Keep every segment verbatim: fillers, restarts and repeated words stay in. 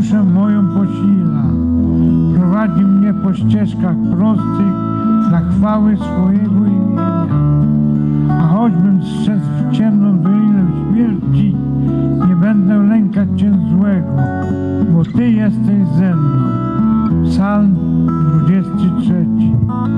duszę moją posila. Prowadzi mnie po ścieżkach prostych dla chwały swojego imienia. A choćbym zszedł w ciemną dolinę śmierci, nie będę lękać się złego, bo Ty jesteś ze mną. Psalm dwudziesty trzeci.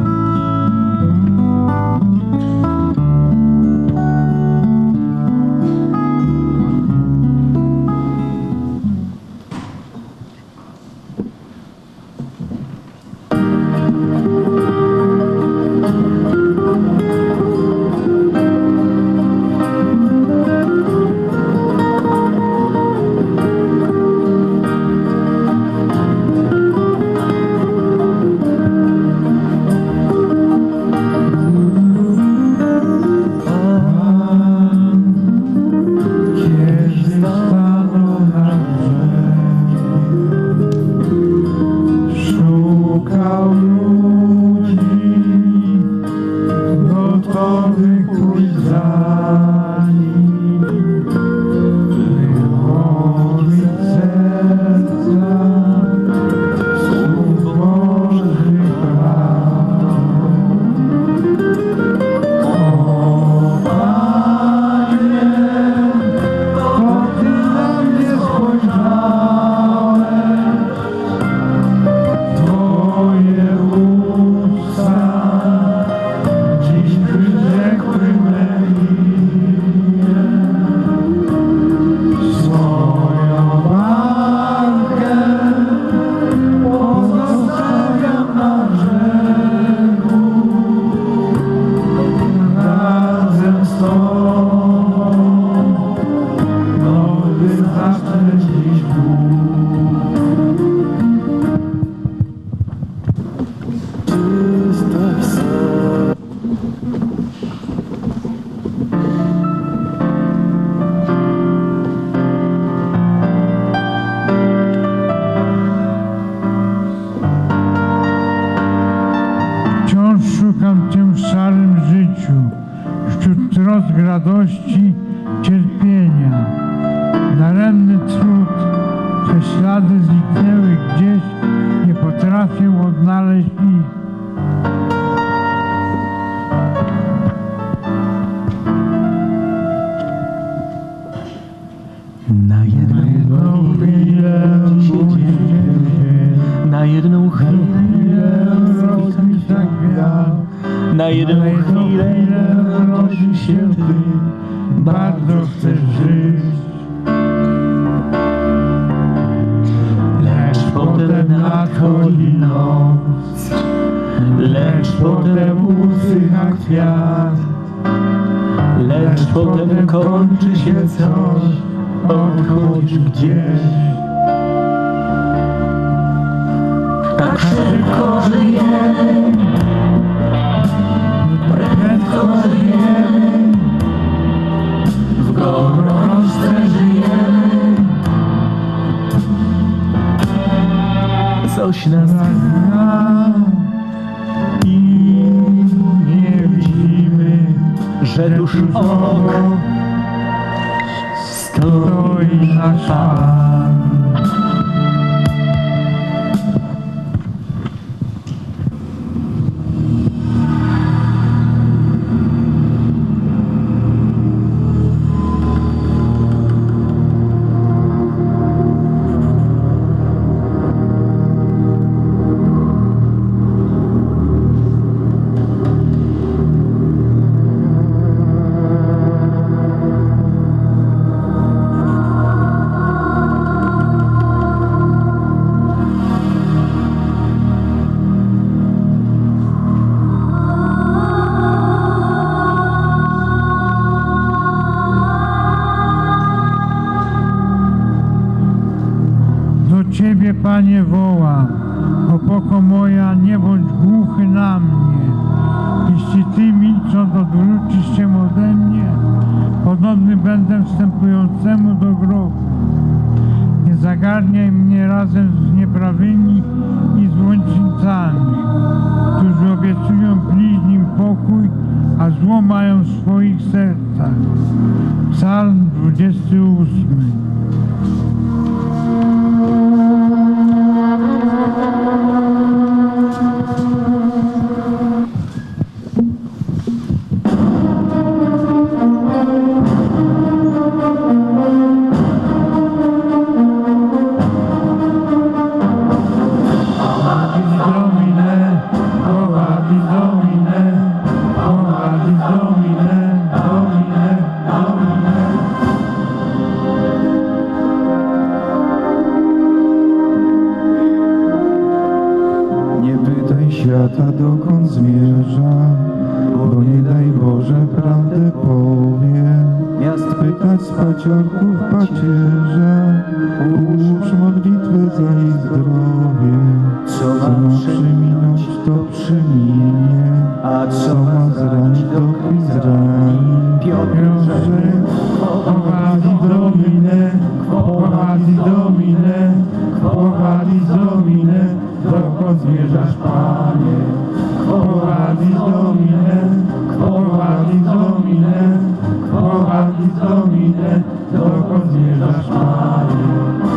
Szukam Cię w szarym życiu, wśród trosk, radości, cierpienia. Daremny trud, te ślady zniknęły gdzieś, nie potrafię odnaleźć ich. Na jedną chwilę na jedną chwilę rozbita gwiazd, na jedną chwilę rodzi się Ty, bardzo chcę żyć. Lecz potem nadchodzi noc, lecz potem usycha kwiat, lecz potem kończy się coś, odchodzisz gdzieś. Tak szybko żyjemy, tak prędko żyjemy, w gorączce żyjemy. Coś nas zna i nie widzimy, że tuż obok stoi nasz Pan. Ciebie, Panie, wołam, opoko moja, nie bądź głuchy na mnie. Jeśli Ty milcząc odwrócisz się ode mnie, podobny będę wstępującemu do grobu. Nie zagarniaj mnie razem z nieprawymi i złoczyńcami, którzy obiecują bliźnim pokój, a zło mają w swoich sercach. Psalm dwudziesty ósmy. świata dokąd zmierza, bo nie daj Boże prawdę powie. Miast Pytać z paciorków pacierza, ułóż modlitwę za jej zdrowie. co Co ma ma przyminąć, przyminąć, to przyminie, a co ma zranić, to krwi zrani. Piotrze, quo vadis Domine, quo vadis Domine, quo vadis Domine, dokąd zmierzasz, Panie? Quo vadis Domine, quo vadis Domine, quo vadis Domine, dokąd zmierzasz, Panie?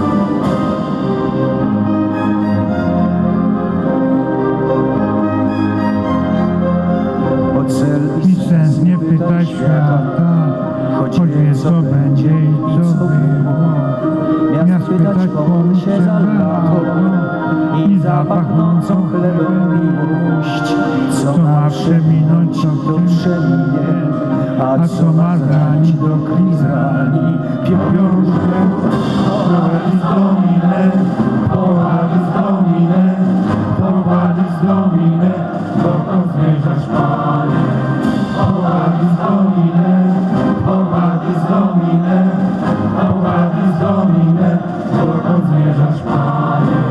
o cel I sens nie pytaj świata, choć wie co będzie i co było. Miast pytać komu się zalało i zapachnącą chlebem miłość, co ma przeminąć, to przeminie, a co ma zranić, do krwi zrani. Piotrze, quo vadis Domine, quo vadis Domine, quo vadis Domine, dokąd zmierzasz, Panie? Quo vadis Domine, quo vadis Domine, quo vadis Domine, dokąd zmierzasz, Panie?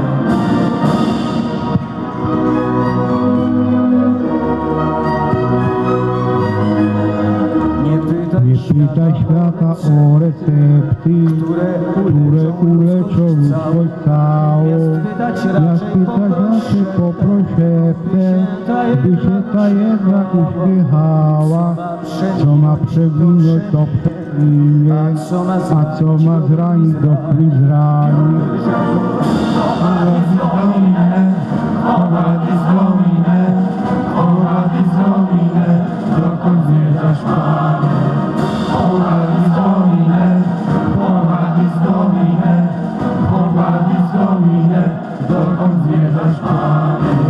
Nie pytaj Nie pytaj świata o recepty, które które uleczą ludzkość całą. Miast pytać Jak raczej pytać raczej poproś szeptem, by się ta jedna uśmiechała. Co ma przewinąć, to przewinie, A co ma a co ma zranić, do krwi zrani. Quo vadis Domine, quo vadis Domine, quo vadis Domine, dokąd zmierzasz, Panie? Quo vadis Domine, quo vadis Domine, quo vadis Domine, dokąd zmierzasz, Panie?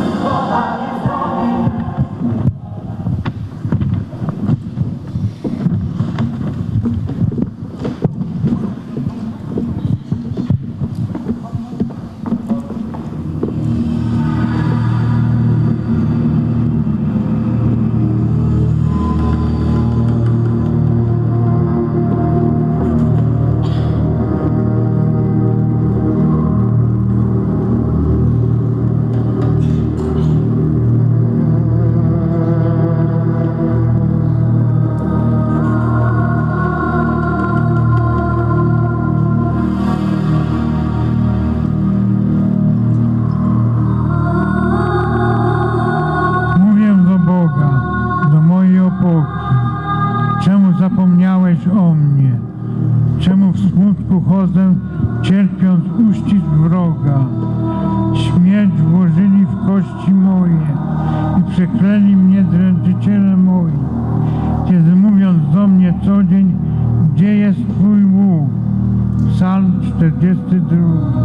Mówię do Boga, do mojej opoki. Czemu zapomniałeś o mnie? Czemu w smutku chodzę, cierpiąc uścisk wroga? Śmierć włożyli w kości moje i przeklęli mnie dręczyciele moi. Kiedy mówiąc do mnie co dzień, gdzie jest Twój łuk? Psalm czterdziesty drugi.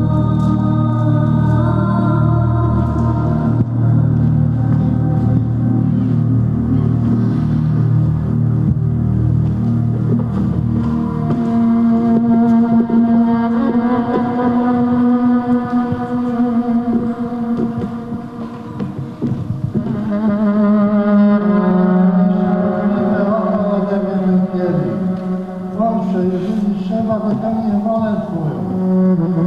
Proszę, jeżeli trzeba, wypełnię wolę Twoją.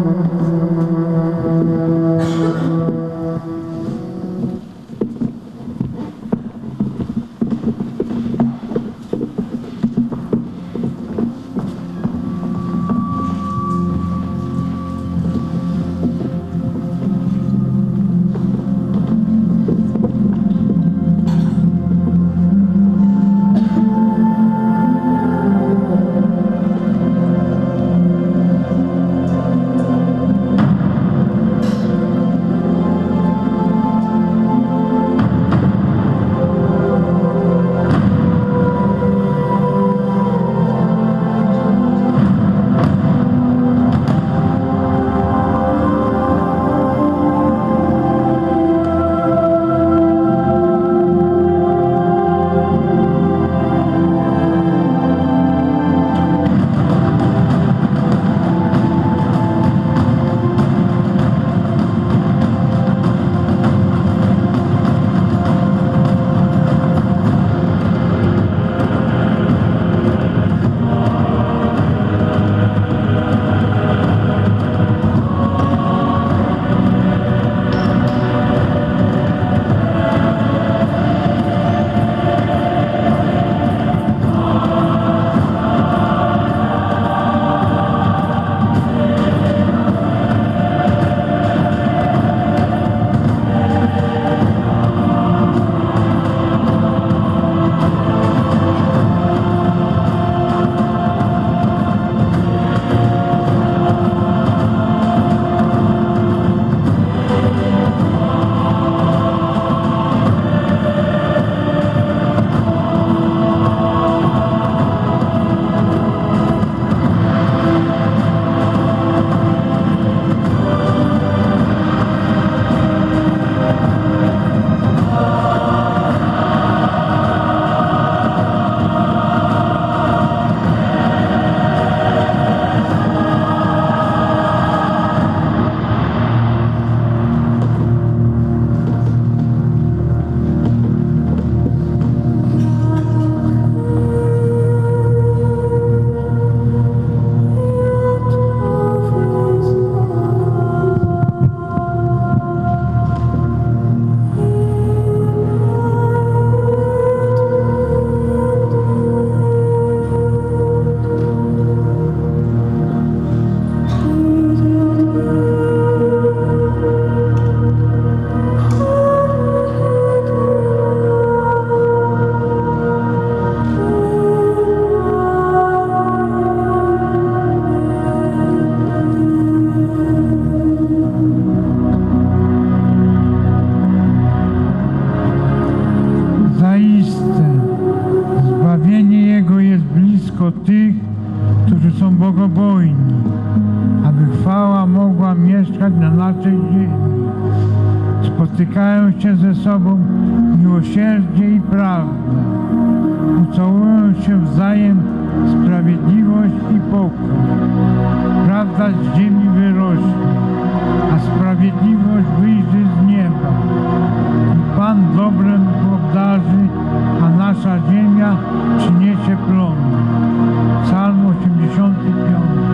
zamieszkać na naszej ziemi. Spotykają się ze sobą miłosierdzie i prawda. Ucałują się wzajem sprawiedliwość i pokój. Prawda z ziemi wyrośnie, a sprawiedliwość wyjdzie z nieba. I Pan dobrem obdarzy, a nasza ziemia przyniesie plony. Psalm osiemdziesiąty piąty.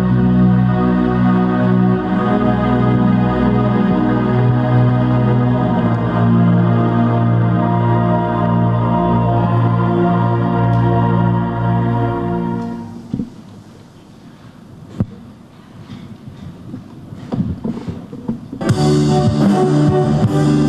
Thank